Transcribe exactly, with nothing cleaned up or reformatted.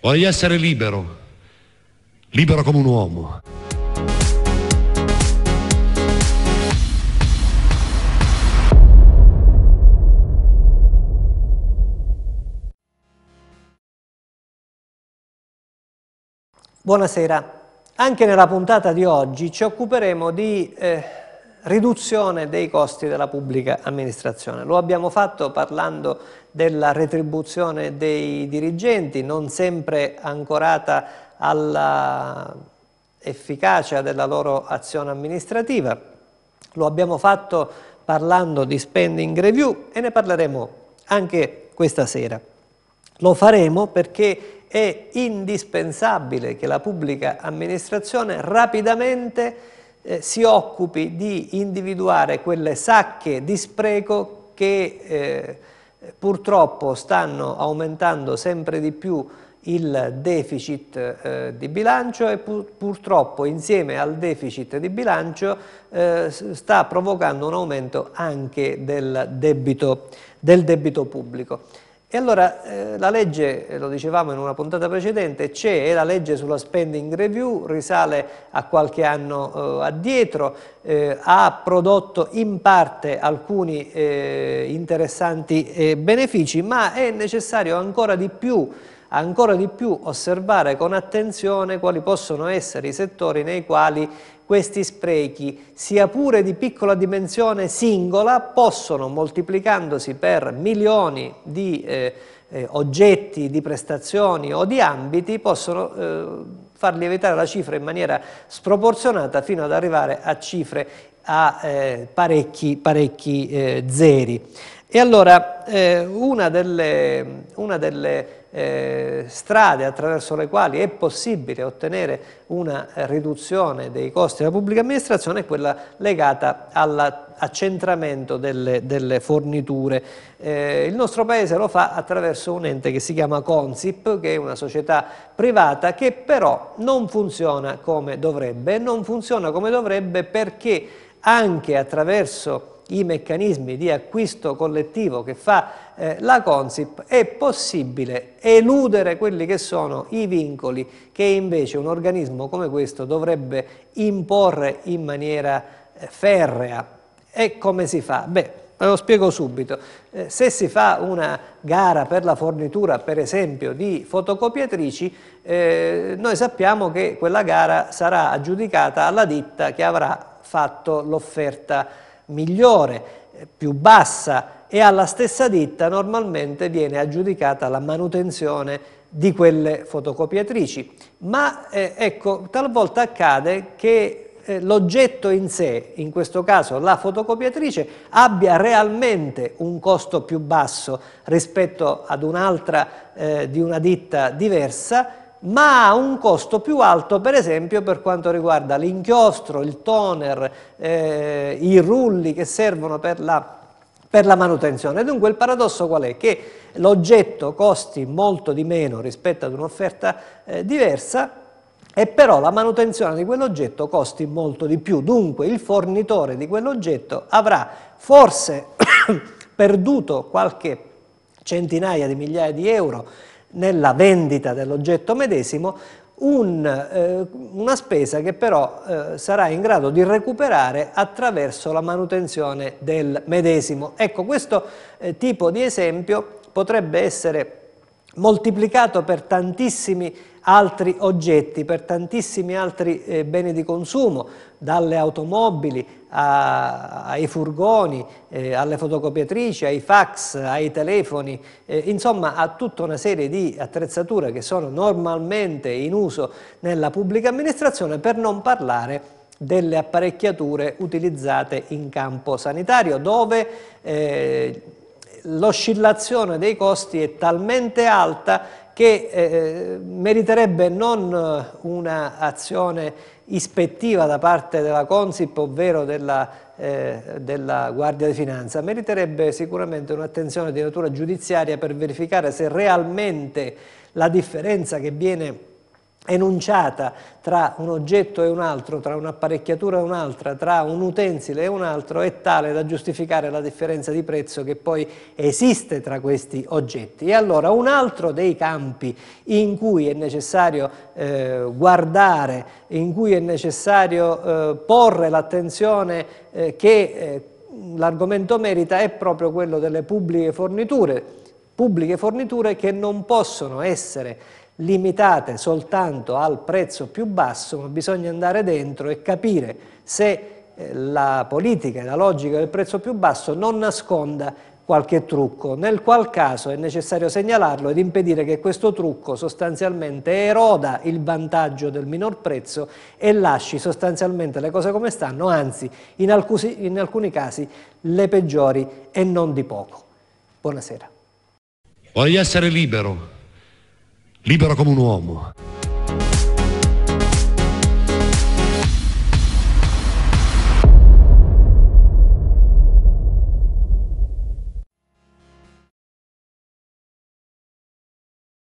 Voglio essere libero, libero come un uomo. Buonasera, anche nella puntata di oggi ci occuperemo di eh, riduzione dei costi della pubblica amministrazione. Lo abbiamo fatto parlando della retribuzione dei dirigenti, non sempre ancorata alla efficacia della loro azione amministrativa. Lo abbiamo fatto parlando di spending review e ne parleremo anche questa sera. Lo faremo perché è indispensabile che la pubblica amministrazione rapidamente eh, si occupi di individuare quelle sacche di spreco che eh, purtroppo stanno aumentando sempre di più il deficit eh, di bilancio e pur, purtroppo insieme al deficit di bilancio eh, sta provocando un aumento anche del debito, del debito pubblico. E allora eh, la legge, lo dicevamo in una puntata precedente, c'è, la legge sulla spending review, risale a qualche anno eh, addietro, eh, ha prodotto in parte alcuni eh, interessanti eh, benefici, ma è necessario ancora di più ancora di più osservare con attenzione quali possono essere i settori nei quali questi sprechi, sia pure di piccola dimensione singola, possono, moltiplicandosi per milioni di eh, eh, oggetti, di prestazioni o di ambiti, possono eh, far lievitare la cifra in maniera sproporzionata fino ad arrivare a cifre a eh, parecchi, parecchi eh, zeri. E allora eh, una delle, una delle eh, strade attraverso le quali è possibile ottenere una riduzione dei costi della pubblica amministrazione è quella legata all'accentramento delle, delle forniture. Eh, il nostro Paese lo fa attraverso un ente che si chiama Consip, che è una società privata che però non funziona come dovrebbe, e non funziona come dovrebbe perché anche attraverso i meccanismi di acquisto collettivo che fa eh, la Consip è possibile eludere quelli che sono i vincoli che invece un organismo come questo dovrebbe imporre in maniera eh, ferrea. E come si fa? Beh, ve lo spiego subito. Eh, se si fa una gara per la fornitura, per esempio, di fotocopiatrici, eh, noi sappiamo che quella gara sarà aggiudicata alla ditta che avrà fatto l'offerta migliore, più bassa, e alla stessa ditta normalmente viene aggiudicata la manutenzione di quelle fotocopiatrici. Ma eh, ecco, talvolta accade che eh, l'oggetto in sé, in questo caso la fotocopiatrice, abbia realmente un costo più basso rispetto ad un'altra eh, di una ditta diversa, ma ha un costo più alto, per esempio, per quanto riguarda l'inchiostro, il toner, eh, i rulli che servono per la, per la manutenzione. Dunque il paradosso qual è? Che l'oggetto costi molto di meno rispetto ad un'offerta eh, diversa e però la manutenzione di quell'oggetto costi molto di più. Dunque il fornitore di quell'oggetto avrà forse perduto qualche centinaia di migliaia di euro nella vendita dell'oggetto medesimo, un, eh, una spesa che però eh, sarà in grado di recuperare attraverso la manutenzione del medesimo. Ecco, questo eh, tipo di esempio potrebbe essere moltiplicato per tantissimi altri oggetti, per tantissimi altri eh, beni di consumo, dalle automobili a, ai furgoni, eh, alle fotocopiatrici, ai fax, ai telefoni, eh, insomma a tutta una serie di attrezzature che sono normalmente in uso nella pubblica amministrazione, per non parlare delle apparecchiature utilizzate in campo sanitario, dove eh, l'oscillazione dei costi è talmente alta che eh, meriterebbe non un'azione ispettiva da parte della Consip, ovvero della, eh, della Guardia di Finanza, meriterebbe sicuramente un'attenzione di natura giudiziaria per verificare se realmente la differenza che viene enunciata tra un oggetto e un altro, tra un'apparecchiatura e un'altra, tra un utensile e un altro, è tale da giustificare la differenza di prezzo che poi esiste tra questi oggetti. E allora un altro dei campi in cui è necessario eh, guardare, in cui è necessario eh, porre l'attenzione eh, che eh, l'argomento merita, è proprio quello delle pubbliche forniture, pubbliche forniture che non possono essere limitate soltanto al prezzo più basso, ma bisogna andare dentro e capire se eh, la politica e la logica del prezzo più basso non nasconda qualche trucco, nel qual caso è necessario segnalarlo ed impedire che questo trucco sostanzialmente eroda il vantaggio del minor prezzo e lasci sostanzialmente le cose come stanno, anzi in alcuni, in alcuni casi le peggiori e non di poco. Buonasera. Voglio essere libero. Libero come un uomo.